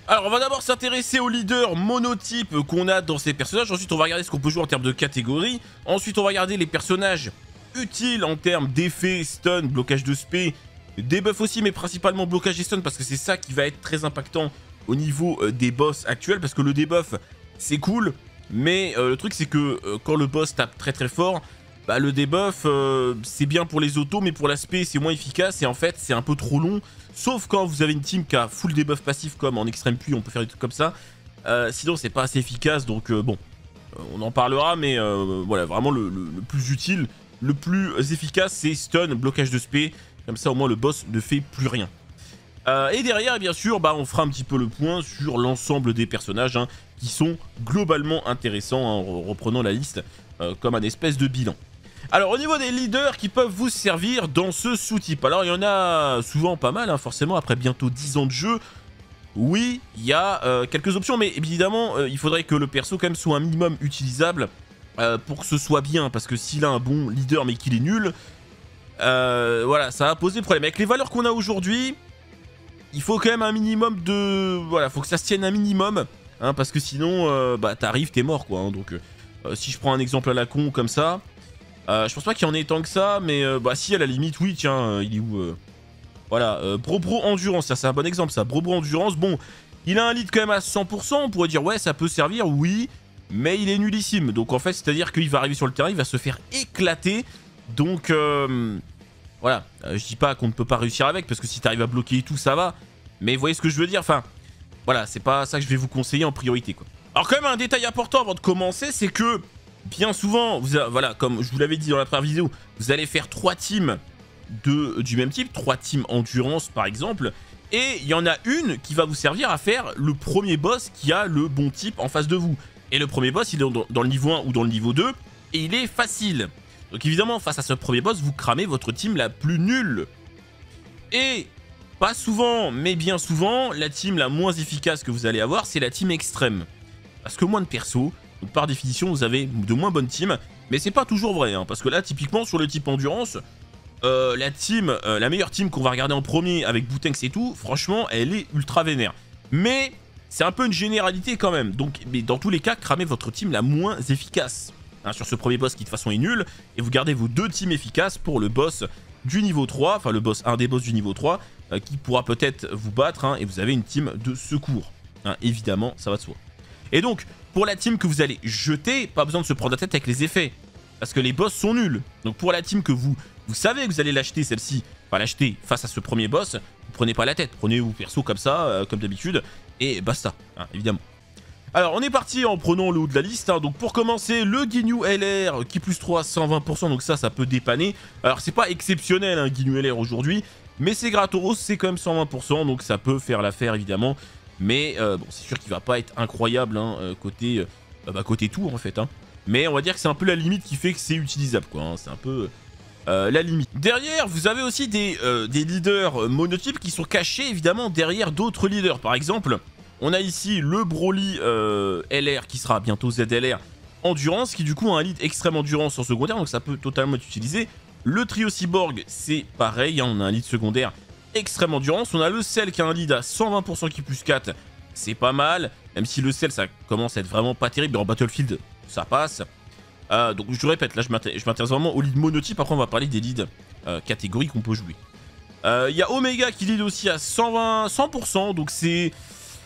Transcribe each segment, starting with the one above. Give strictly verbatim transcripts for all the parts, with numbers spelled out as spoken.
Alors on va d'abord s'intéresser aux leaders monotypes qu'on a dans ces personnages, ensuite on va regarder ce qu'on peut jouer en termes de catégorie, ensuite on va regarder les personnages utiles en termes d'effets, stun, blocage de spé, debuff aussi mais principalement blocage et stun parce que c'est ça qui va être très impactant au niveau euh, des boss actuels, parce que le debuff c'est cool, mais euh, le truc c'est que euh, quand le boss tape très très fort, bah, le debuff euh, c'est bien pour les autos mais pour l'aspect c'est moins efficace et en fait c'est un peu trop long, sauf quand vous avez une team qui a full debuff passif comme en extrême pluie, on peut faire des trucs comme ça, euh, sinon c'est pas assez efficace, donc euh, bon, euh, on en parlera, mais euh, voilà, vraiment le, le, le plus utile, le plus efficace c'est stun, blocage de spé, comme ça au moins le boss ne fait plus rien. Euh, et derrière, bien sûr, bah, on fera un petit peu le point sur l'ensemble des personnages hein, qui sont globalement intéressants, hein, en reprenant la liste euh, comme un espèce de bilan. Alors au niveau des leaders qui peuvent vous servir dans ce sous-type, alors il y en a souvent pas mal, hein, forcément, après bientôt dix ans de jeu. Oui, il y a euh, quelques options, mais évidemment, euh, il faudrait que le perso quand même soit un minimum utilisable euh, pour que ce soit bien, parce que s'il a un bon leader mais qu'il est nul, euh, voilà, ça va poser problème. Avec les valeurs qu'on a aujourd'hui, il faut quand même un minimum de... Voilà, faut que ça se tienne un minimum, hein, parce que sinon, euh, bah t'arrives, t'es mort, quoi. Hein, donc, euh, si je prends un exemple à la con, comme ça, euh, je pense pas qu'il y en ait tant que ça, mais euh, bah si, à la limite, oui, tiens, euh, il est où euh... Voilà, euh, Bro-Bro Endurance, ça c'est un bon exemple, ça. Bro-Bro Endurance, bon, il a un lead quand même à cent pour cent, on pourrait dire, ouais, ça peut servir, oui, mais il est nullissime. Donc, en fait, c'est-à-dire qu'il va arriver sur le terrain, il va se faire éclater, donc... Euh... Voilà, euh, je dis pas qu'on ne peut pas réussir avec, parce que si t'arrives à bloquer et tout, ça va. Mais vous voyez ce que je veux dire, enfin, voilà, c'est pas ça que je vais vous conseiller en priorité, quoi. Alors quand même, un détail important avant de commencer, c'est que, bien souvent, vous a, voilà, comme je vous l'avais dit dans la première vidéo, vous allez faire trois teams de, du même type, trois teams endurance, par exemple, et il y en a une qui va vous servir à faire le premier boss qui a le bon type en face de vous. Et le premier boss, il est dans, dans le niveau un ou dans le niveau deux, et il est facile. Donc évidemment, face à ce premier boss, vous cramez votre team la plus nulle. Et pas souvent, mais bien souvent, la team la moins efficace que vous allez avoir, c'est la team extrême. Parce que moins de persos, donc par définition, vous avez de moins bonnes teams. Mais c'est pas toujours vrai, hein, parce que là, typiquement, sur le type endurance, euh, la team, euh, la meilleure team qu'on va regarder en premier avec Boutenx et tout, franchement, elle est ultra vénère. Mais c'est un peu une généralité quand même. Donc, mais dans tous les cas, cramez votre team la moins efficace. Hein, sur ce premier boss qui de toute façon est nul, et vous gardez vos deux teams efficaces pour le boss du niveau trois, enfin le boss, un des boss du niveau trois, euh, qui pourra peut-être vous battre, hein, et vous avez une team de secours. Hein, évidemment, ça va de soi. Et donc, pour la team que vous allez jeter, pas besoin de se prendre la tête avec les effets, parce que les boss sont nuls. Donc pour la team que vous, vous savez que vous allez l'acheter celle-ci, enfin l'acheter face à ce premier boss, vous prenez pas la tête, prenez vos persos comme ça, euh, comme d'habitude, et basta, hein, évidemment. Alors, on est parti en prenant le haut de la liste. Hein. Donc, pour commencer, le Guignou L R qui plus trois, cent vingt pour cent. Donc, ça, ça peut dépanner. Alors, c'est pas exceptionnel, un hein, Guignou L R aujourd'hui. Mais c'est gratos, c'est quand même cent vingt pour cent. Donc, ça peut faire l'affaire, évidemment. Mais, euh, bon, c'est sûr qu'il va pas être incroyable hein, côté, euh, bah, côté tour, en fait. Hein. Mais on va dire que c'est un peu la limite qui fait que c'est utilisable, quoi. Hein. C'est un peu euh, la limite. Derrière, vous avez aussi des, euh, des leaders monotypes qui sont cachés, évidemment, derrière d'autres leaders. Par exemple... On a ici le Broly euh, L R qui sera bientôt Z L R Endurance, qui du coup a un lead extrême endurance en secondaire, donc ça peut totalement être utilisé. Le trio Cyborg, c'est pareil, hein, on a un lead secondaire extrême endurance. On a le Cell qui a un lead à cent vingt pour cent qui plus quatre, c'est pas mal, même si le Cell ça commence à être vraiment pas terrible, mais en Battlefield ça passe. Euh, donc je répète, là je m'intéresse vraiment au lead monotype, après on va parler des leads euh, catégories qu'on peut jouer. Il euh, y a Omega qui lead aussi à cent vingt, cent pour cent, donc c'est...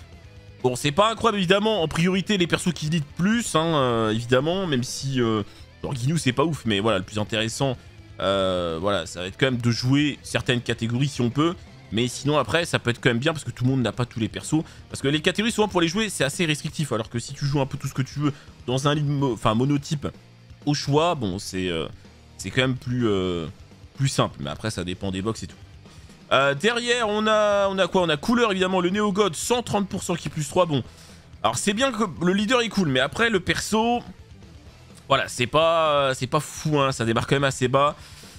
Bon, c'est pas incroyable, évidemment, en priorité, les persos qui lead plus, hein, euh, évidemment, même si... Euh, genre, Guignou, c'est pas ouf, mais voilà, le plus intéressant, euh, voilà, ça va être quand même de jouer certaines catégories si on peut, mais sinon, après, ça peut être quand même bien, parce que tout le monde n'a pas tous les persos, parce que les catégories, souvent, pour les jouer, c'est assez restrictif, alors que si tu joues un peu tout ce que tu veux dans un lead mo enfin, monotype au choix, bon, c'est euh, c'est quand même plus, euh, plus simple, mais après, ça dépend des box et tout. Euh, derrière, on a, on a quoi? On a Couleur, évidemment, le Néo-God, cent trente pour cent qui plus trois. Bon, alors c'est bien que le leader est cool, mais après, le perso... Voilà, c'est pas, c'est pas fou, hein, ça démarre quand même assez bas.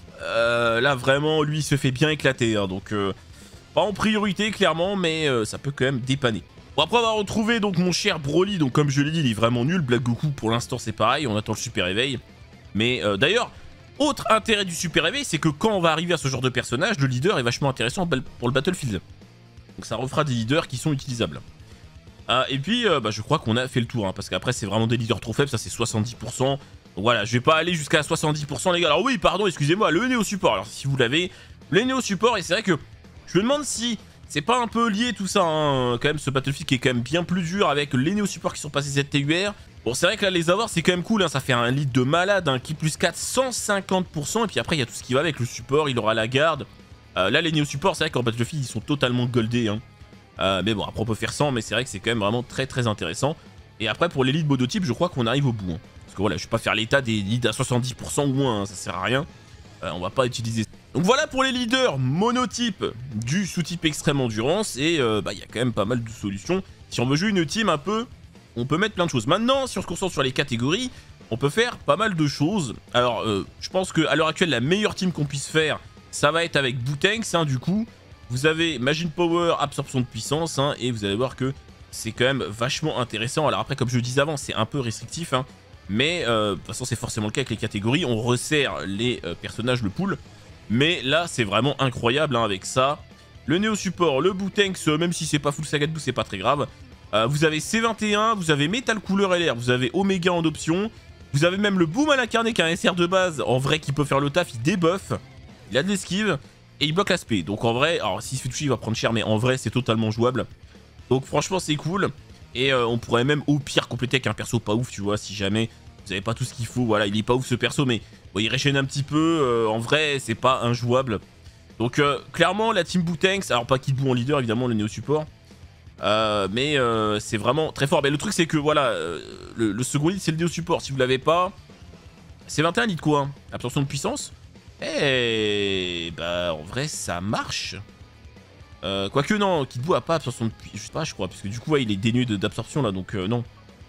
Euh, là, vraiment, lui, il se fait bien éclater. Hein, donc, euh, pas en priorité, clairement, mais euh, ça peut quand même dépanner. Bon, après, on va retrouver donc mon cher Broly. Donc, comme je l'ai dit, il est vraiment nul. Black Goku, pour l'instant, c'est pareil. On attend le super réveil. Mais euh, d'ailleurs... Autre intérêt du super réveil, c'est que quand on va arriver à ce genre de personnage, le leader est vachement intéressant pour le Battlefield. Donc ça refera des leaders qui sont utilisables. Euh, et puis, euh, bah, je crois qu'on a fait le tour, hein, parce qu'après, c'est vraiment des leaders trop faibles, ça c'est soixante-dix pour cent. Donc voilà, je vais pas aller jusqu'à soixante-dix pour cent, les gars. Alors oui, pardon, excusez-moi, le Néo Support. Alors si vous l'avez, le Néo Support, et c'est vrai que je me demande si c'est pas un peu lié tout ça, hein, quand même, ce Battlefield qui est quand même bien plus dur avec les Néo Support qui sont passés Z T U R. Bon, c'est vrai que là, les avoir, c'est quand même cool, hein, ça fait un lead de malade, un qui plus quatre, cent cinquante pour cent. Et puis après, il y a tout ce qui va avec le support, il aura la garde. Euh, là, les Néo Support, c'est vrai qu'en Battlefield, ils sont totalement goldés, hein. Euh, mais bon, après on peut faire sans, mais c'est vrai que c'est quand même vraiment très très intéressant. Et après pour les leads monotype, je crois qu'on arrive au bout, hein. Parce que voilà, je vais pas faire l'état des leads à soixante-dix pour cent ou moins, hein, ça sert à rien. Euh, on va pas utiliser. Donc voilà pour les leaders monotype du sous-type extrême endurance. Et euh, bah il y a quand même pas mal de solutions. Si on veut jouer une team un peu, on peut mettre plein de choses. Maintenant, si on se concentre sur les catégories, on peut faire pas mal de choses. Alors euh, je pense qu'à l'heure actuelle, la meilleure team qu'on puisse faire, ça va être avec Bootanks, hein, du coup. Vous avez Machine Power, absorption de puissance, hein, et vous allez voir que c'est quand même vachement intéressant. Alors après, comme je le disais avant, c'est un peu restrictif, hein, mais euh, de toute façon, c'est forcément le cas avec les catégories. On resserre les euh, personnages, le pool, mais là, c'est vraiment incroyable, hein, avec ça. Le Néo Support, le Bootanks, euh, même si c'est pas full saga de bout, c'est pas très grave. Euh, vous avez C vingt et un, vous avez Metal Cooler L R, vous avez Omega en option. Vous avez même le Boom à l'incarné qui a un S R de base, en vrai, qui peut faire le taf, il débuffe. Il a de l'esquive. Et il bloque l'aspect. Donc en vrai, alors s'il se fait toucher, il va prendre cher, mais en vrai, c'est totalement jouable. Donc franchement, c'est cool. Et euh, on pourrait même au pire compléter avec un perso pas ouf, tu vois, si jamais vous avez pas tout ce qu'il faut. Voilà, il est pas ouf ce perso, mais bon, il réchaîne un petit peu. Euh, en vrai, c'est pas injouable. Donc euh, clairement, la team Bootanks, alors pas Kid Buu en leader, évidemment, le Néo Support. Euh, mais euh, c'est vraiment très fort. Mais le truc, c'est que voilà, euh, le, le second lead, c'est le Néo Support. Si vous l'avez pas, c'est vingt et un lead quoi, hein. Absorption de puissance. Eh bah en vrai ça marche. Euh, Quoique non, Kid Buu a pas absorption de puissance, je sais pas je crois, parce que du coup ouais, il est dénué d'absorption là, donc euh, non.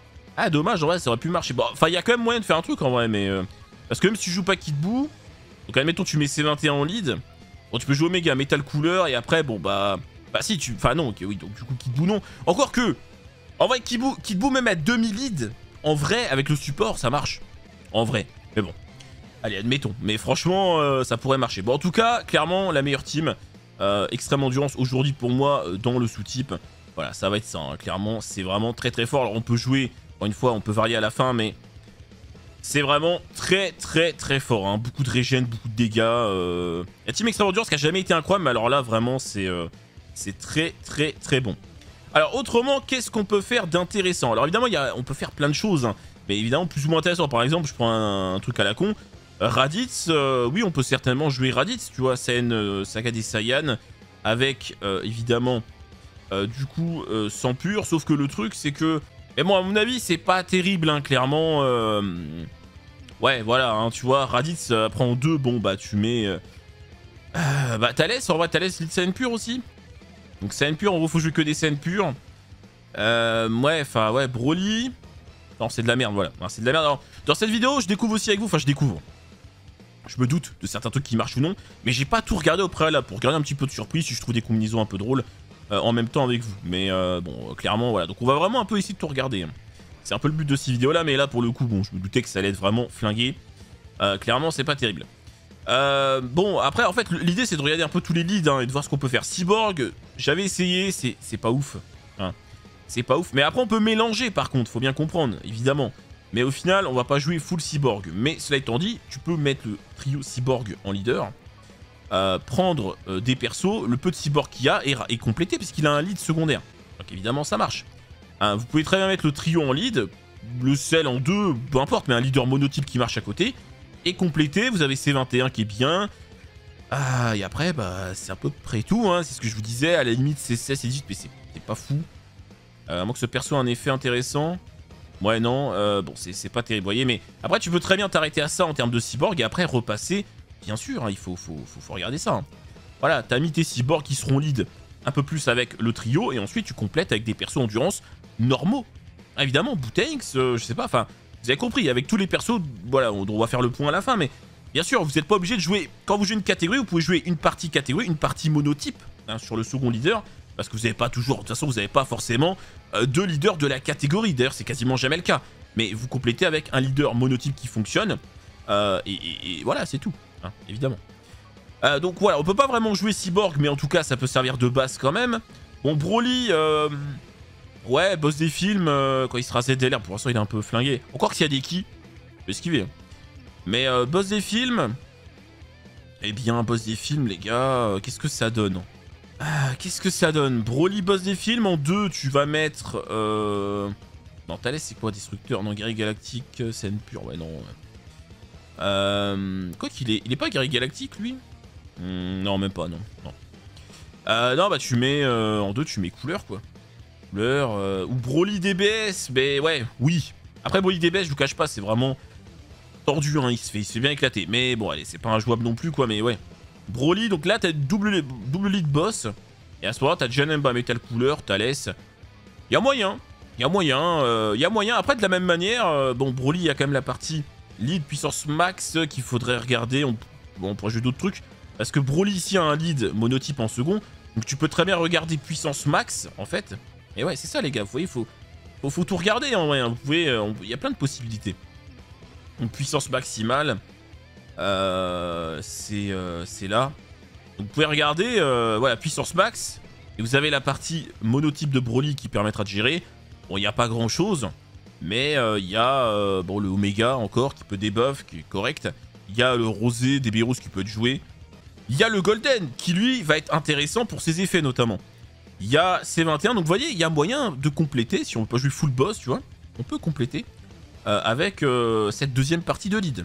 Ah dommage, en vrai ça aurait pu marcher. Bon, enfin il y a quand même moyen de faire un truc en vrai, mais... Euh, parce que même si tu joues pas Kid Buu, donc admettons tu mets C vingt et un en lead, bon tu peux jouer Omega, Metal Cooler, et après bon bah... Bah si tu... Enfin non, ok oui, donc du coup Kid Buu non. Encore que... En vrai Kid Buu, Kid Buu même à demi lead, en vrai avec le support ça marche. En vrai, mais bon. Allez, admettons. Mais franchement, euh, ça pourrait marcher. Bon, en tout cas, clairement, la meilleure team. Euh, extrême endurance aujourd'hui pour moi euh, dans le sous-type. Voilà, ça va être ça. Hein. Clairement, c'est vraiment très très fort. Alors, on peut jouer, encore une fois, on peut varier à la fin, mais c'est vraiment très très très fort. Hein. Beaucoup de régène, beaucoup de dégâts. Euh... La team extrême endurance qui a jamais été incroyable, mais alors là, vraiment, c'est euh, c'est très très très bon. Alors, autrement, qu'est-ce qu'on peut faire d'intéressant? Alors, évidemment, y a, on peut faire plein de choses, hein, mais évidemment, plus ou moins intéressant. Par exemple, je prends un, un truc à la con. Raditz, euh, oui, on peut certainement jouer Raditz, tu vois, scène euh, Saga des Saiyans, avec, euh, évidemment, euh, du coup, euh, sang pur, sauf que le truc, c'est que, mais bon, à mon avis, c'est pas terrible, hein, clairement, euh... ouais, voilà, hein, tu vois, Raditz, euh, après en deux, bon, bah, tu mets, euh... Euh, bah, Thalès, en vrai, Thalès, lead scène pure aussi, donc scène pure, en gros, faut jouer que des scènes pures, euh, ouais, enfin, ouais, Broly, non, c'est de la merde, voilà, c'est de la merde, alors, dans cette vidéo, je découvre aussi avec vous, enfin, je découvre, je me doute de certains trucs qui marchent ou non, mais j'ai pas tout regardé au préalable pour regarder un petit peu de surprise si je trouve des combinaisons un peu drôles euh, en même temps avec vous. Mais euh, bon, clairement, voilà. Donc on va vraiment un peu essayer de tout regarder. Hein. C'est un peu le but de ces vidéos-là, mais là, pour le coup, bon, je me doutais que ça allait être vraiment flingué. Euh, clairement, c'est pas terrible. Euh, bon, après, en fait, l'idée, c'est de regarder un peu tous les leads hein, et de voir ce qu'on peut faire. Cyborg, j'avais essayé, c'est pas ouf. Hein. C'est pas ouf. Mais après, on peut mélanger, par contre, faut bien comprendre, évidemment. Mais au final, on va pas jouer full cyborg. Mais cela étant dit, tu peux mettre le trio cyborg en leader, euh, prendre euh, des persos, le peu de cyborg qu'il y a et, et compléter parce qu'il a un lead secondaire. Donc évidemment, ça marche. Hein, vous pouvez très bien mettre le trio en lead, le sel en deux, peu importe, mais un leader monotype qui marche à côté. Et compléter, vous avez C vingt et un qui est bien. Ah, et après, bah, c'est à peu près tout. Hein, c'est ce que je vous disais. À la limite, c'est seize et dix-huit, mais c'est pas fou. Euh, à moins que ce perso ait un effet intéressant. Ouais, non, euh, bon, c'est pas terrible, vous voyez, mais après, tu peux très bien t'arrêter à ça en termes de cyborg et après repasser, bien sûr, hein, il faut, faut, faut, faut regarder ça. Hein. Voilà, t'as mis tes cyborgs qui seront lead un peu plus avec le trio et ensuite tu complètes avec des persos endurance normaux. Ah, évidemment, Bootanks, euh, je sais pas, enfin, vous avez compris, avec tous les persos, voilà, on, on va faire le point à la fin, mais bien sûr, vous n'êtes pas obligé de jouer, quand vous jouez une catégorie, vous pouvez jouer une partie catégorie, une partie monotype hein, sur le second leader. Parce que vous n'avez pas toujours, de toute façon, vous n'avez pas forcément euh, deux leaders de la catégorie. D'ailleurs, c'est quasiment jamais le cas. Mais vous complétez avec un leader monotype qui fonctionne. Euh, et, et, et voilà, c'est tout, hein, évidemment. Euh, donc voilà, on peut pas vraiment jouer Cyborg, mais en tout cas, ça peut servir de base quand même. Bon, Broly, euh, Ouais, boss des films, euh, quand il sera Z L R, pour l'instant il est un peu flingué. Encore que s'il y a des ki, je vais esquiver. Mais euh, boss des films... Eh bien, boss des films, les gars, euh, qu'est-ce que ça donne? Ah, qu'est-ce que ça donne? Broly, boss des films, en deux, tu vas mettre... Euh... Non, Thalès, c'est quoi, Destructeur? Non, Guerrier Galactique, scène pure, ouais, non. Euh... Quoi qu'il est... Il est pas Guerrier Galactique, lui? hmm, Non, même pas, non. Non, euh, non bah tu mets... Euh, en deux, tu mets couleur, quoi. Couleur... Euh... Ou Broly D B S, mais ouais, oui. Après, Broly D B S, je vous cache pas, c'est vraiment... tordu, hein, il se fait, il se fait bien éclater. Mais bon, allez, c'est pas injouable non plus, quoi, mais ouais. Broly, donc là, t'as double, double lead boss. Et à ce moment-là, t'as Janemba, Metal Couleur, Thalès. Il y a moyen. Il y a moyen. Il euh, y a moyen. Après, de la même manière, euh, bon, Broly, il y a quand même la partie lead puissance max qu'il faudrait regarder. On, bon, on pourrait jouer d'autres trucs. Parce que Broly, ici, a un lead monotype en second. Donc, tu peux très bien regarder puissance max, en fait. Et ouais, c'est ça, les gars. Vous voyez, il faut, faut, faut tout regarder, en vrai. Hein. Vous pouvez... Il euh, y a plein de possibilités. Donc, puissance maximale. Euh, c'est euh, là. Donc, vous pouvez regarder, euh, voilà, puissance max. Et vous avez la partie monotype de Broly qui permettra de gérer. Bon, il n'y a pas grand chose. Mais il euh, y a euh, bon, le Oméga encore qui peut débuff, qui est correct. Il y a le Rosé des Beerus qui peut être joué. Il y a le Golden qui lui va être intéressant pour ses effets notamment. Il y a C vingt et un. Donc vous voyez, il y a moyen de compléter. Si on peut pas jouer full boss, tu vois, on peut compléter euh, avec euh, cette deuxième partie de lead.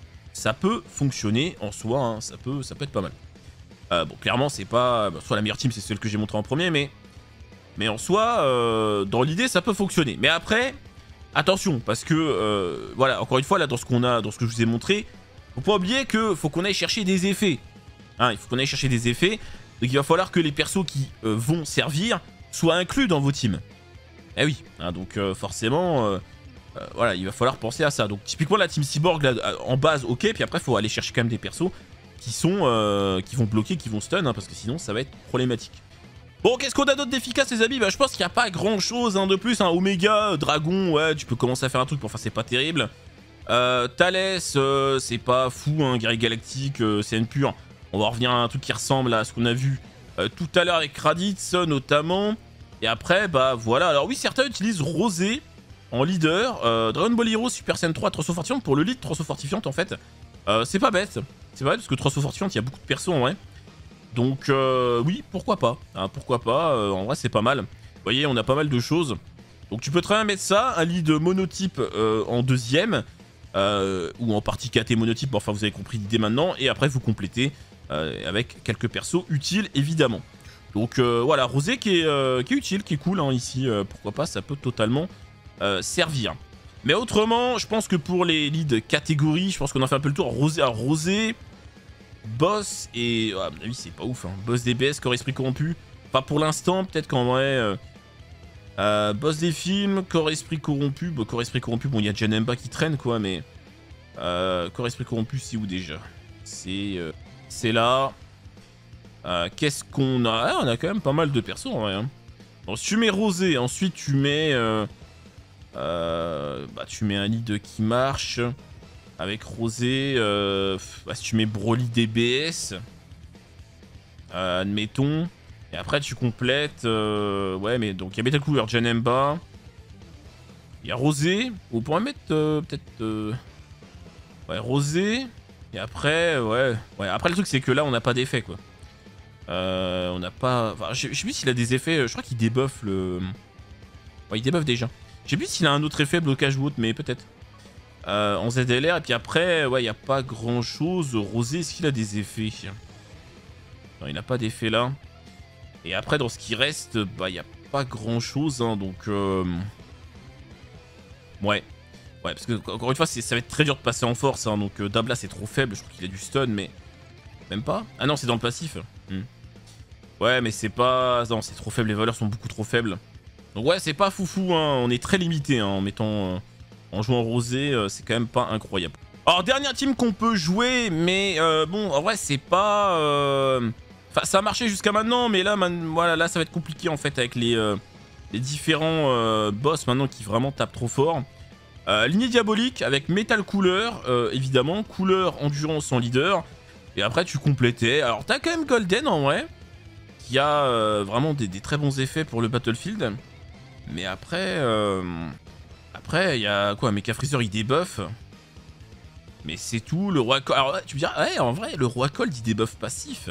Ça peut fonctionner en soi, hein, ça, peut, ça peut être pas mal. Euh, bon, clairement, c'est pas... Bah, soit la meilleure team, c'est celle que j'ai montrée en premier, mais... Mais en soi, euh, dans l'idée, ça peut fonctionner. Mais après, attention, parce que... Euh, voilà, encore une fois, là, dans ce qu'on a, dans ce que je vous ai montré, faut pas oublier que faut qu'on aille chercher des effets. Hein, il faut qu'on aille chercher des effets. Donc il va falloir que les persos qui euh, vont servir soient inclus dans vos teams. Eh oui, hein, donc euh, forcément... Euh, Euh, voilà, il va falloir penser à ça. Donc typiquement la team Cyborg là, en base, ok, puis après il faut aller chercher quand même des persos qui sont euh, qui vont bloquer, qui vont stun, hein, parce que sinon ça va être problématique. Bon, qu'est-ce qu'on a d'autre d'efficace, les amis? Bah, je pense qu'il n'y a pas grand chose hein, de plus. Hein. Oméga, euh, Dragon, ouais, tu peux commencer à faire un truc, enfin c'est pas terrible. Euh, Thalès, euh, c'est pas fou, hein, Guerrier Galactique, euh, c'est une pure. On va revenir à un truc qui ressemble à ce qu'on a vu euh, tout à l'heure avec Raditz notamment. Et après, bah voilà. Alors oui, certains utilisent Rosé en leader, euh, Dragon Ball Heroes Super Saiyan trois Transfortifiante pour le lead Transfortifiante en fait. Euh, c'est pas bête, c'est pas bête parce que Transfortifiante il y a beaucoup de persos en vrai. Donc euh, oui, pourquoi pas, hein, pourquoi pas, euh, en vrai c'est pas mal. Vous voyez, on a pas mal de choses. Donc tu peux très bien mettre ça, un lead monotype euh, en deuxième, euh, ou en partie K T monotype, bon, enfin vous avez compris l'idée maintenant, et après vous complétez euh, avec quelques persos utiles évidemment. Donc euh, voilà, Rosé qui est, euh, qui est utile, qui est cool hein, ici, euh, pourquoi pas, ça peut totalement... Euh, servir. Mais autrement, je pense que pour les leads catégories, je pense qu'on a fait un peu le tour. Rosé à Rosé, Boss et... à mon avis, c'est pas ouf. Hein. Boss D B S, Corps Esprit Corrompu. Pas pour l'instant, peut-être qu'en vrai... Euh, euh, boss des films, Corps Esprit Corrompu. Bon, Corps Esprit Corrompu, bon, il y a Janemba qui traîne, quoi, mais... Euh, Corps Esprit Corrompu, c'est où déjà? C'est... Euh, c'est là. Euh, Qu'est-ce qu'on a? Ah, on a quand même pas mal de persos, en vrai. Hein. Bon, si tu mets Rosé, ensuite tu mets... Euh, Euh, bah tu mets un lead qui marche avec Rosé, euh, bah, si tu mets Broly D B S, euh, admettons, et après tu complètes, euh, ouais mais donc il y a Metal Couleur, Janemba, il y a Rosé, on pourrait mettre euh, peut-être, euh, ouais Rosé, et après, ouais, ouais après le truc c'est que là on n'a pas d'effet quoi, euh, on n'a pas, enfin je sais plus s'il a des effets, je crois qu'il débuffe le, ouais il débuffe déjà. Je sais plus s'il a un autre effet, blocage ou autre, mais peut-être. Euh, en Z L R, et puis après, ouais, il n'y a pas grand-chose. Rosé, est-ce qu'il a des effets? Non, il n'a pas d'effet là. Et après, dans ce qui reste, bah, il n'y a pas grand-chose, hein, donc... Euh... Ouais. Ouais, parce que, encore une fois, ça va être très dur de passer en force, hein, donc euh, Dabla, c'est trop faible, je crois qu'il a du stun, mais... Même pas? Ah non, c'est dans le passif. Hmm. Ouais, mais c'est pas... Non, c'est trop faible, les valeurs sont beaucoup trop faibles. Donc ouais, c'est pas foufou, hein. On est très limité hein, en mettant, euh, en jouant Rosé, euh, c'est quand même pas incroyable. Alors dernière team qu'on peut jouer, mais euh, bon, en vrai c'est pas, euh... enfin ça a marché jusqu'à maintenant, mais là, man... voilà, là ça va être compliqué en fait avec les, euh, les différents euh, boss maintenant qui vraiment tapent trop fort. Euh, lignée diabolique avec Metal Couleur, euh, évidemment, Couleur Endurance en leader, et après tu complétais. Alors t'as quand même Golden en vrai, qui a euh, vraiment des, des très bons effets pour le Battlefield. Mais après... Euh... Après, il y a quoi? Mecha Freezer, il débuff. Mais c'est tout. Le roi Cold... Alors, tu me diras, ouais, en vrai, le roi Cold, il débuff passif.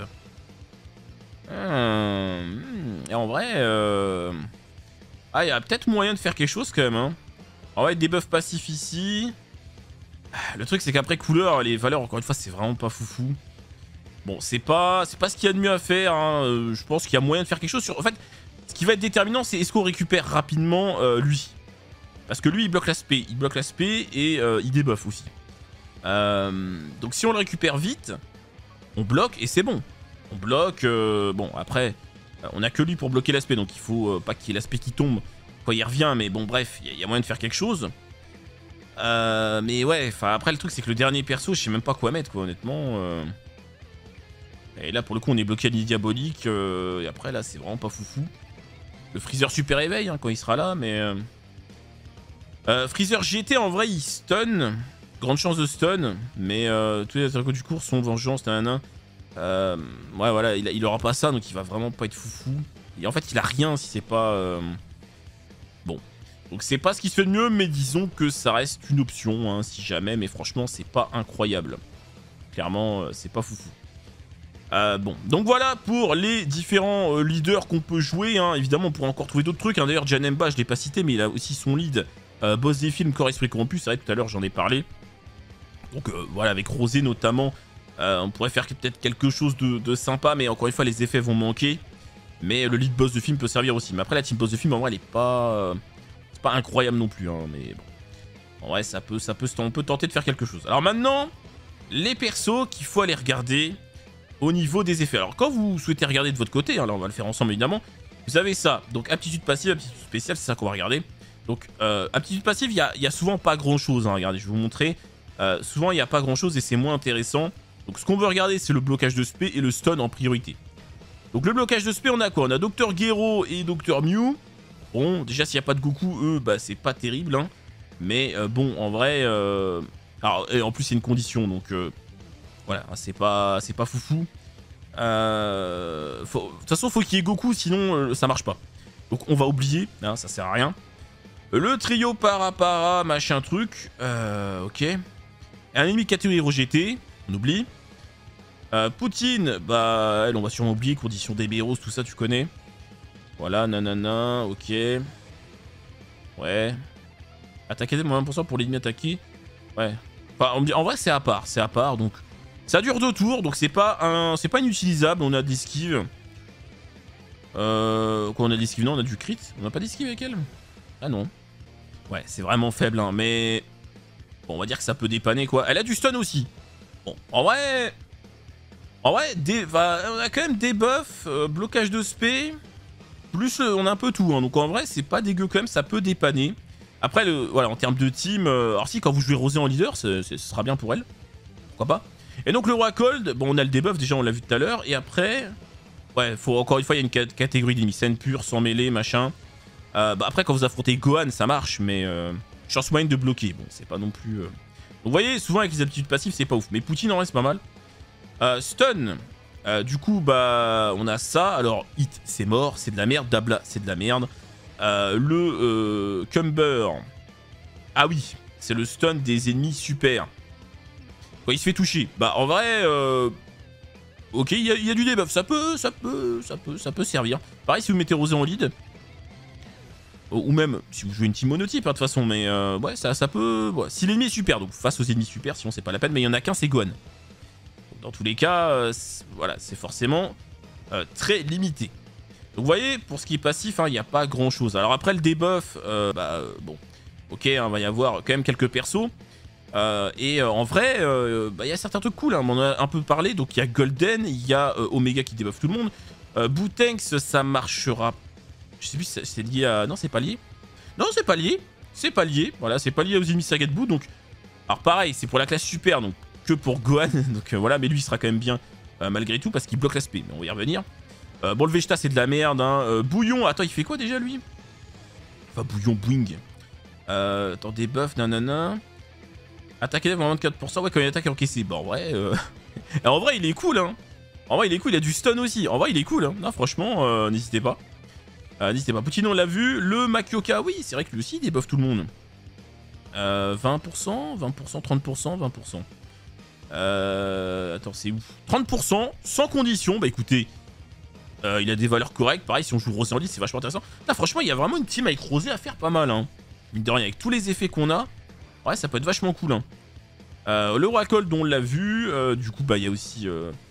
Hum... Et en vrai... Euh... Ah, il y a peut-être moyen de faire quelque chose, quand même, hein. En vrai, débuff passif ici... Le truc, c'est qu'après couleur, les valeurs, encore une fois, c'est vraiment pas foufou. Bon, c'est pas, c'est pas ce qu'il y a de mieux à faire. Hein. Euh, je pense qu'il y a moyen de faire quelque chose sur... En fait, ce qui va être déterminant, c'est est-ce qu'on récupère rapidement euh, lui. Parce que lui, il bloque l'aspect. Il bloque l'aspect et euh, il débuff aussi. Euh, donc si on le récupère vite, on bloque et c'est bon. On bloque... Euh, bon, après, on a que lui pour bloquer l'aspect. Donc il faut euh, pas qu'il y ait l'aspect qui tombe quand il revient. Mais bon, bref, il y, y a moyen de faire quelque chose. Euh, mais ouais, enfin après le truc c'est que le dernier perso, je sais même pas quoi mettre quoi, honnêtement. Euh... Et là pour le coup on est bloqué à l'île diabolique, euh... et après là c'est vraiment pas foufou. Le Freezer super éveil hein, quand il sera là, mais... Euh... Euh, Freezer G T en vrai il stun, grande chance de stun, mais euh, tous les attaques du cours sont vengeance, nanana. Euh... Ouais voilà, il, il aura pas ça donc il va vraiment pas être foufou. Et en fait il a rien si c'est pas... Euh... Bon. Donc c'est pas ce qui se fait de mieux, mais disons que ça reste une option, hein, si jamais, mais franchement c'est pas incroyable. Clairement, euh, c'est pas foufou. Euh, bon, donc voilà pour les différents euh, leaders qu'on peut jouer, hein. Évidemment on pourra encore trouver d'autres trucs, hein. D'ailleurs Janemba je l'ai pas cité, mais il a aussi son lead, euh, boss des films, corps esprit corrompu, c'est vrai tout à l'heure j'en ai parlé. Donc euh, voilà, avec Rosé notamment, euh, on pourrait faire peut-être quelque chose de, de sympa, mais encore une fois les effets vont manquer. Mais le lead boss de film peut servir aussi, mais après la team boss de film en vrai elle est pas... Euh, pas incroyable non plus, hein, mais bon. En vrai, ça peut, ça peut, on peut tenter de faire quelque chose. Alors maintenant, les persos qu'il faut aller regarder au niveau des effets. Alors quand vous souhaitez regarder de votre côté, hein, là on va le faire ensemble évidemment, vous avez ça. Donc aptitude passive, aptitude spéciale, c'est ça qu'on va regarder. Donc euh, aptitude passive, il y a, y a souvent pas grand chose. Hein, regardez, je vais vous montrer. Euh, souvent il n'y a pas grand chose et c'est moins intéressant. Donc ce qu'on veut regarder, c'est le blocage de spé et le stun en priorité. Donc le blocage de spé, on a quoi? On a Docteur Gero et Docteur Mew. Bon, déjà s'il n'y a pas de Goku, eux, bah c'est pas terrible, hein. Mais euh, bon, en vrai... Euh... Alors, et en plus c'est une condition, donc... Euh... Voilà, c'est pas, c'est pas foufou. Euh... Faut... De toute façon, faut qu'il y ait Goku, sinon euh, ça marche pas. Donc on va oublier, hein, ça sert à rien. Le trio para-para, machin truc. Euh... Ok. Un ennemi catégorie rejeté, on oublie. Euh, Poutine, bah elle, on va sûrement oublier, condition des Béros, tout ça, tu connais. Voilà, nanana, ok. Ouais. Attaquer de moins vingt pour cent pour l'ennemi attaqué. Ouais. Enfin, on me dit, en vrai, c'est à part. C'est à part, donc... Ça dure deux tours, donc c'est pas un, c'est pas inutilisable. On a des esquives. Euh... Quoi, on a des esquives? Non, on a du crit. On n'a pas d'esquive avec elle? Ah non. Ouais, c'est vraiment faible, hein, mais... Bon, on va dire que ça peut dépanner, quoi. Elle a du stun aussi. Bon, en vrai... En vrai, des... bah, on a quand même des buffs, euh, blocage de spé... Plus euh, on a un peu tout, hein. Donc en vrai c'est pas dégueu quand même, ça peut dépanner. Après le, voilà, en termes de team, euh, alors si quand vous jouez Rosé en leader, ce sera bien pour elle. Pourquoi pas. Et donc le roi Cold, bon on a le debuff déjà, on l'a vu tout à l'heure. Et après, ouais, faut encore une fois il y a une cat catégorie d'ennemis, scène pure, sans mêlée, machin. Euh, bah après quand vous affrontez Gohan ça marche, mais euh, chance moyenne de bloquer, bon c'est pas non plus... Euh... Donc vous voyez, souvent avec les aptitudes passives c'est pas ouf. Mais Poutine en vrai c'est pas mal. Euh, stun. Euh, du coup, bah, on a ça. Alors, hit, c'est mort, c'est de la merde. Dabla, c'est de la merde. Euh, le euh, Cumber. Ah oui, c'est le stun des ennemis super. Quand il se fait toucher. Bah, en vrai, euh, ok, il y, y a du debuff. Ça peut, ça peut, ça peut, ça peut servir. Pareil, si vous mettez Rosé en lead. Ou même, si vous jouez une team monotype, hein, de toute façon. Mais euh, ouais, ça, ça peut... Ouais. Si l'ennemi est super, donc face aux ennemis super, sinon c'est pas la peine. Mais il y en a qu'un, c'est Gohan. Dans tous les cas, euh, voilà, c'est forcément euh, très limité. Donc vous voyez, pour ce qui est passif, il hein, n'y a pas grand chose. Alors après le debuff, euh, bah euh, bon, ok, il hein, va y avoir quand même quelques persos. Euh, et euh, en vrai, il euh, bah, y a certains trucs cool, hein, on en a un peu parlé. Donc il y a Golden, il y a euh, Omega qui débuffe tout le monde. Euh, Bootanks, ça marchera. Je sais plus si c'est lié à... Non, c'est pas lié. Non, c'est pas lié. C'est pas lié. Voilà, c'est pas lié aux ennemis Saga de Boo. Donc, alors pareil, c'est pour la classe super, donc que pour Gohan. Donc euh, voilà, mais lui, il sera quand même bien euh, malgré tout parce qu'il bloque l'aspect. Mais on va y revenir. Euh, bon, le Vegeta, c'est de la merde. Hein. Euh, Bouillon, attends, il fait quoi déjà lui? Enfin, Bouillon, Boing. Euh, attends, des buffs, nanana. Attaque élève en vingt-quatre pour cent. Ouais, quand il attaque encaissé. Bon, en vrai, euh... en vrai, il est cool. Hein. En vrai, il est cool. Il a du stun aussi. En vrai, il est cool. Hein. Non, franchement, euh, n'hésitez pas. Euh, N'hésitez pas. Poutine, on l'a vu. Le Makioka, oui, c'est vrai que lui aussi, il débuffe tout le monde. Euh, vingt pour cent, vingt pour cent, trente pour cent, vingt pour cent. Euh, attends, c'est où? trente pour cent, sans condition. Bah écoutez, euh, il a des valeurs correctes. Pareil, si on joue Rosé en liste, c'est vachement intéressant. Là, franchement, il y a vraiment une team avec Rosé à faire pas mal. Hein. Mine de rien, avec tous les effets qu'on a, ouais, ça peut être vachement cool. Hein. Euh, le Oracle, dont on l'a vu. Euh, du coup, bah, il y a aussi... Enfin, euh,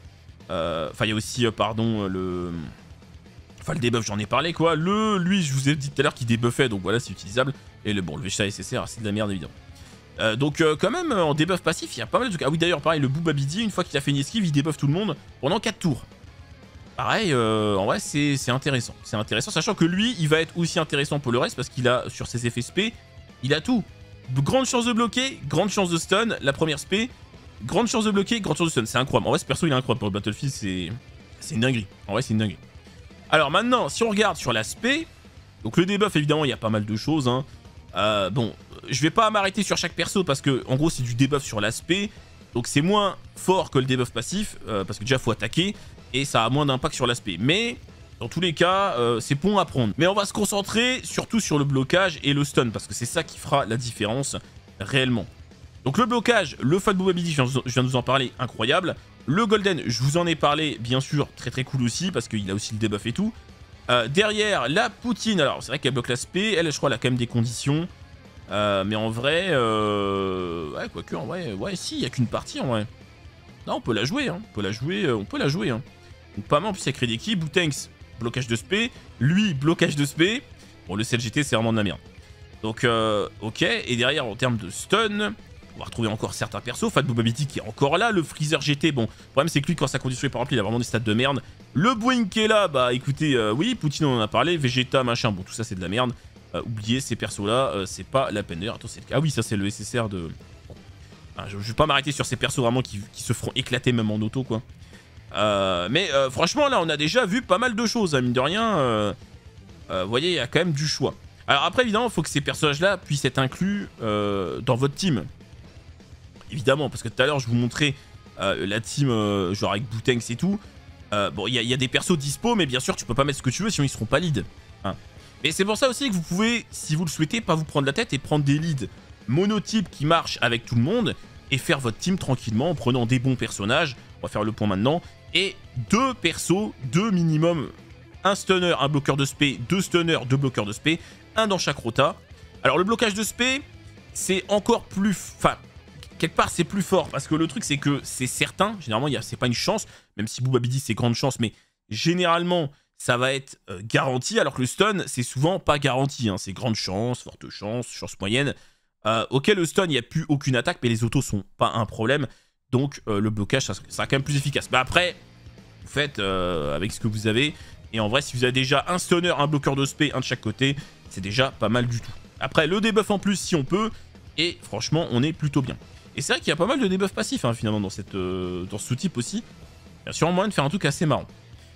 euh, il y a aussi, euh, pardon, le... Enfin, le debuff, j'en ai parlé, quoi. Le, lui, je vous ai dit tout à l'heure qu'il débuffait, donc voilà, c'est utilisable. Et le, bon, le Vegeta S S R, c'est de la merde, évidemment. Euh, donc, euh, quand même, en debuff passif, il y a pas mal de trucs. Ah oui, d'ailleurs, pareil, le Boubabidi, une fois qu'il a fait une esquive, il débuffe tout le monde pendant quatre tours. Pareil, euh, en vrai, c'est intéressant. C'est intéressant, sachant que lui, il va être aussi intéressant pour le reste, parce qu'il a, sur ses effets spé, il a tout. Grande chance de bloquer, grande chance de stun, la première spé, grande chance de bloquer, grande chance de stun. C'est incroyable. En vrai, ce perso, il est incroyable pour le Battlefield, c'est une dinguerie. En vrai, c'est une dinguerie. Alors maintenant, si on regarde sur l'aspect, donc le debuff, évidemment, il y a pas mal de choses. Hein. Euh, bon, je vais pas m'arrêter sur chaque perso parce que, en gros, c'est du debuff sur l'aspect. Donc c'est moins fort que le debuff passif, euh, parce que déjà, faut attaquer et ça a moins d'impact sur l'aspect. Mais, dans tous les cas, euh, c'est bon à prendre. Mais on va se concentrer surtout sur le blocage et le stun, parce que c'est ça qui fera la différence réellement. Donc le blocage, le Fat Boubabidi, je viens de vous en parler, incroyable. Le Golden, je vous en ai parlé, bien sûr, très très cool aussi, parce qu'il a aussi le debuff et tout. Euh, derrière, la Poutine, alors c'est vrai qu'elle bloque l'aspect, elle, je crois, elle a quand même des conditions. Euh, mais en vrai, euh... ouais, quoique, en vrai, ouais, si, il n'y a qu'une partie, en vrai. Non, on peut la jouer, hein, on peut la jouer, euh, on peut la jouer, hein. Donc pas mal, en plus, il y a créé d'équipe, Boutanks, blocage de spé, lui, blocage de spé. Bon, le C L G T, c'est vraiment de la merde. Donc, euh, ok, et derrière, en termes de stun... On va retrouver encore certains persos. Fat Boubabidi qui est encore là. Le Freezer G T, bon, le problème c'est que lui, quand sa condition est pas remplie, il a vraiment des stats de merde. Le Boeing qui est là, bah écoutez, euh, oui, Poutine on en a parlé. Vegeta, machin, bon, tout ça c'est de la merde. Euh, oubliez ces persos-là, euh, c'est pas la peine. D'ailleurs, attends, c'est le cas. Ah oui, ça c'est le S S R de. Bon. Enfin, je, je vais pas m'arrêter sur ces persos vraiment qui, qui se feront éclater même en auto, quoi. Euh, mais euh, franchement, là, on a déjà vu pas mal de choses, hein, mine de rien. Euh, euh, vous voyez, il y a quand même du choix. Alors après, évidemment, il faut que ces personnages-là puissent être inclus euh, dans votre team. Évidemment, parce que tout à l'heure, je vous montrais euh, la team, euh, genre avec Boutanks et tout. Euh, bon, il y, y a des persos dispo, mais bien sûr, tu peux pas mettre ce que tu veux, sinon ils seront pas lead. Hein. Et c'est pour ça aussi que vous pouvez, si vous le souhaitez, pas vous prendre la tête et prendre des leads monotypes qui marchent avec tout le monde et faire votre team tranquillement en prenant des bons personnages. On va faire le point maintenant. Et deux persos, deux minimum, un stunner, un bloqueur de spé, deux stunners, deux bloqueurs de spé, un dans chaque rota. Alors, le blocage de spé, c'est encore plus... Enfin, quelque part, c'est plus fort, parce que le truc, c'est que c'est certain, généralement, c'est pas une chance, même si Boubabidi, c'est grande chance, mais généralement, ça va être euh, garanti, alors que le stun, c'est souvent pas garanti, hein, c'est grande chance, forte chance, chance moyenne. Euh, ok, le stun, il n'y a plus aucune attaque, mais les autos sont pas un problème, donc euh, le blocage, ça, ça sera quand même plus efficace. Mais après, vous faites euh, avec ce que vous avez, et en vrai, si vous avez déjà un stunner, un bloqueur de spé, un de chaque côté, c'est déjà pas mal du tout. Après, le debuff en plus, si on peut, et franchement, on est plutôt bien. Et c'est vrai qu'il y a pas mal de debuffs passifs, hein, finalement, dans, cette, euh, dans ce sous-type aussi. Il y a sûrement moyen de faire un truc assez marrant.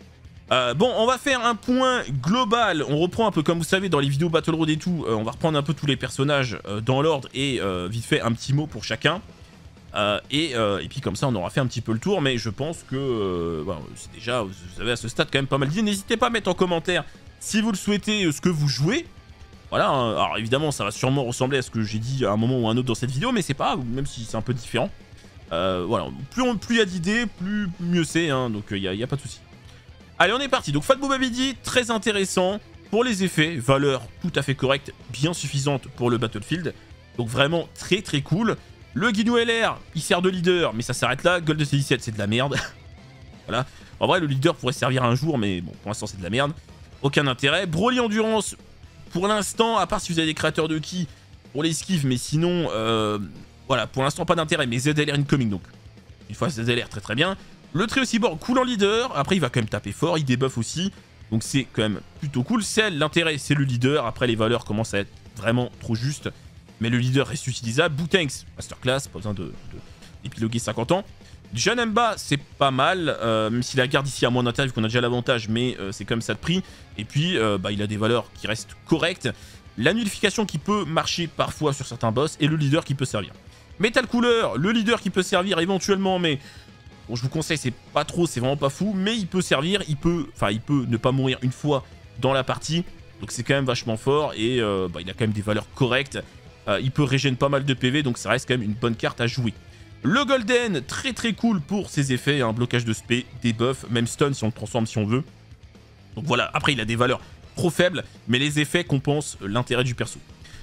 Euh, bon, on va faire un point global. On reprend un peu, comme vous savez, dans les vidéos Battle Road et tout, euh, on va reprendre un peu tous les personnages euh, dans l'ordre et euh, vite fait un petit mot pour chacun. Euh, et, euh, et puis comme ça, on aura fait un petit peu le tour, mais je pense que euh, bon, c'est déjà, vous avez à ce stade quand même pas mal d'idées. N'hésitez pas à mettre en commentaire, si vous le souhaitez, ce que vous jouez. Voilà, hein. Alors évidemment, ça va sûrement ressembler à ce que j'ai dit à un moment ou à un autre dans cette vidéo, mais c'est pas, même si c'est un peu différent. Euh, voilà, plus il plus y a d'idées, plus mieux c'est, hein, donc il n'y a, y a pas de souci. Allez, on est parti. Donc Fat Boubabidi, très intéressant pour les effets, valeur tout à fait correcte, bien suffisante pour le Battlefield. Donc vraiment très très cool. Le Guinou L R, il sert de leader, mais ça s'arrête là. Gold C dix-sept, c'est de la merde. Voilà. En vrai, le leader pourrait servir un jour, mais bon, pour l'instant, c'est de la merde. Aucun intérêt. Broly Endurance, pour l'instant, à part si vous avez des créateurs de ki pour l'esquive, mais sinon, euh, voilà, pour l'instant, pas d'intérêt. Mais Z L R incoming, donc. Une fois Z L R, très très bien. Le trio cyborg cool en leader. Après, il va quand même taper fort. Il débuffe aussi. Donc, c'est quand même plutôt cool. Celle, l'intérêt, c'est le leader. Après, les valeurs commencent à être vraiment trop justes. Mais le leader reste utilisable. Boutanks, masterclass. Pas besoin de, d'épiloguer cinquante ans. Janemba, c'est pas mal. Euh, même si la garde ici a moins d'intérêt, vu qu'on a déjà l'avantage. Mais euh, c'est comme ça de prix. Et puis, euh, bah, il a des valeurs qui restent correctes. La nullification qui peut marcher parfois sur certains boss. Et le leader qui peut servir. Metal Cooler, le leader qui peut servir éventuellement, mais... Bon, je vous conseille, c'est pas trop, c'est vraiment pas fou, mais il peut servir, il peut, enfin, il peut ne pas mourir une fois dans la partie. Donc c'est quand même vachement fort et euh, bah, il a quand même des valeurs correctes. Euh, il peut régénérer pas mal de P V, donc ça reste quand même une bonne carte à jouer. Le Golden, très très cool pour ses effets, un hein, blocage de spé, debuff, même stun si on le transforme si on veut. Donc voilà, après il a des valeurs trop faibles, mais les effets compensent l'intérêt du perso.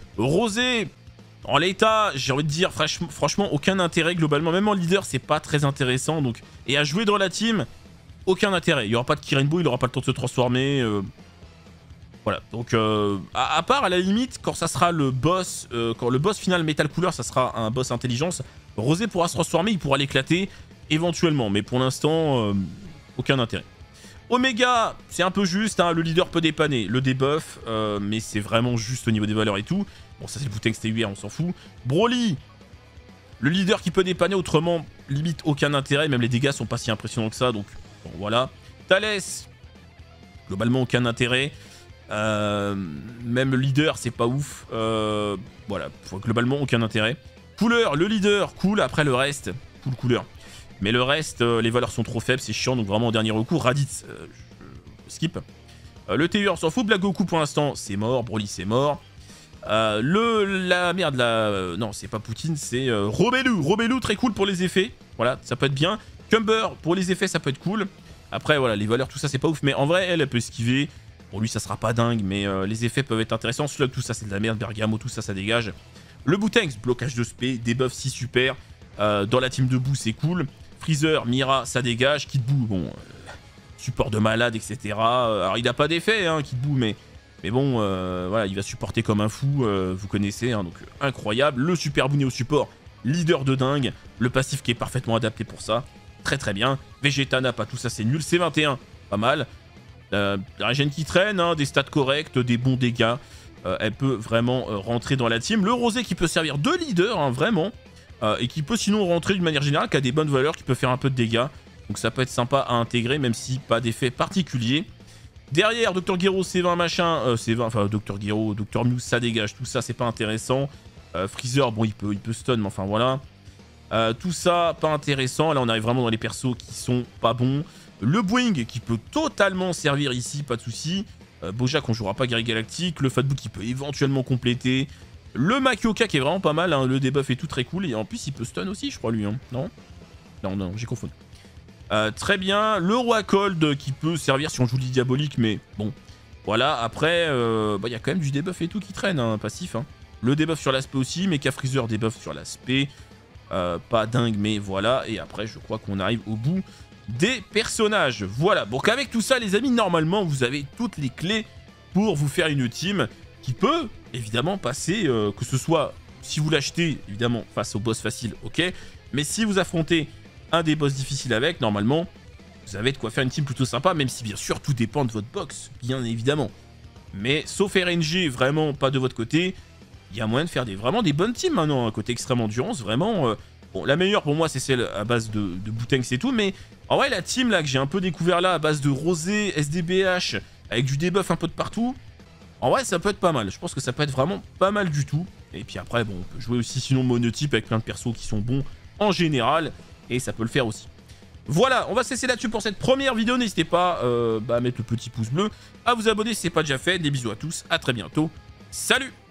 Rosé, en l'état, j'ai envie de dire, franchement, aucun intérêt globalement. Même en leader, c'est pas très intéressant. Donc, et à jouer dans la team, aucun intérêt. Il n'y aura pas de Kirenbo, il n'aura pas le temps de se transformer. Euh, voilà, donc euh, à, à part à la limite, quand ça sera le boss, euh, quand le boss final Metal Cooler, ça sera un boss intelligence, Rosé pourra se transformer, il pourra l'éclater éventuellement. Mais pour l'instant, euh, aucun intérêt. Omega, c'est un peu juste, hein, le leader peut dépanner, le debuff, euh, mais c'est vraiment juste au niveau des valeurs et tout. Bon, ça c'est le Wu-Tang Stay U R, on s'en fout. Broly, le leader qui peut dépanner, autrement, limite aucun intérêt, même les dégâts sont pas si impressionnants que ça, donc bon, voilà. Thalès, globalement aucun intérêt. Euh, même le leader, c'est pas ouf. Euh, voilà, globalement aucun intérêt. Cooler, le leader, cool, après le reste, cool Cooler. Mais le reste, euh, les valeurs sont trop faibles, c'est chiant, donc vraiment en dernier recours, Raditz, euh, je skip. Euh, le T U R, on s'en fout, Black Goku pour l'instant, c'est mort, Broly c'est mort. Euh, le, la merde, la, euh, non c'est pas Poutine, c'est euh, Robelu, Robelu très cool pour les effets, voilà, ça peut être bien. Cumber, pour les effets ça peut être cool. Après voilà, les valeurs tout ça c'est pas ouf, mais en vrai elle, elle peut esquiver. Pour lui ça sera pas dingue, mais euh, les effets peuvent être intéressants. Slug, tout ça c'est de la merde, Bergamo, tout ça ça dégage. Le Boutangs, blocage de spé, debuff si super. Euh, dans la team debout c'est cool. Freezer, Mira, ça dégage. Kid Buu, bon, euh, support de malade, et cetera. Alors, il n'a pas d'effet, hein, Kid Buu, mais, mais bon, euh, voilà, il va supporter comme un fou, euh, vous connaissez, hein, donc euh, incroyable. Le Super Buu au support, leader de dingue. Le passif qui est parfaitement adapté pour ça. Très très bien. Vegeta n'a pas tout ça, c'est nul. C vingt et un, pas mal. Euh, la régène qui traîne, hein, des stats corrects, des bons dégâts. Euh, elle peut vraiment euh, rentrer dans la team. Le Rosé qui peut servir de leader, hein, vraiment. Euh, et qui peut sinon rentrer d'une manière générale, qui a des bonnes valeurs, qui peut faire un peu de dégâts. Donc ça peut être sympa à intégrer, même si pas d'effet particulier. Derrière, Docteur Gero, C vingt machin, euh, C vingt, enfin Docteur Gero, Docteur Mew, ça dégage, tout ça c'est pas intéressant. Euh, Freezer, bon il peut, il peut stun, mais enfin voilà. Euh, tout ça, pas intéressant. Là on arrive vraiment dans les persos qui sont pas bons. Le Boing qui peut totalement servir ici, pas de souci. Euh, Bojack on jouera pas Guerrier Galactique. Le Fatbook qui peut éventuellement compléter. Le Makioka qui est vraiment pas mal, hein, le debuff est tout très cool. Et en plus, il peut stun aussi, je crois, lui. Hein. Non Non, non, j'ai confondu. Euh, très bien. Le Roi Cold qui peut servir si on joue le diabolique, mais bon. Voilà, après, euh, bah, y a quand même du debuff et tout qui traîne, hein, passif. Hein. Le debuff sur l'aspect aussi, Mecha Freezer debuff sur l'aspect. Euh, pas dingue, mais voilà. Et après, je crois qu'on arrive au bout des personnages. Voilà. Donc avec tout ça, les amis, normalement, vous avez toutes les clés pour vous faire une team qui peut évidemment passer, euh, que ce soit si vous l'achetez évidemment face au boss facile, ok, mais si vous affrontez un des boss difficiles avec, normalement vous avez de quoi faire une team plutôt sympa, même si bien sûr tout dépend de votre box, bien évidemment. Mais sauf R N G, vraiment pas de votre côté, il y a moyen de faire des, vraiment des bonnes teams maintenant, un côté extrême endurance, vraiment. Euh, bon, la meilleure pour moi c'est celle à base de, de Boutangs et tout, mais en vrai la team là que j'ai un peu découvert là à base de Rosé, S D B H, avec du debuff un peu de partout. En vrai, ça peut être pas mal. Je pense que ça peut être vraiment pas mal du tout. Et puis après, bon, on peut jouer aussi sinon monotype avec plein de persos qui sont bons en général. Et ça peut le faire aussi. Voilà, on va se laisser là-dessus pour cette première vidéo. N'hésitez pas euh, bah, à mettre le petit pouce bleu, à vous abonner si ce n'est pas déjà fait. Des bisous à tous, à très bientôt. Salut!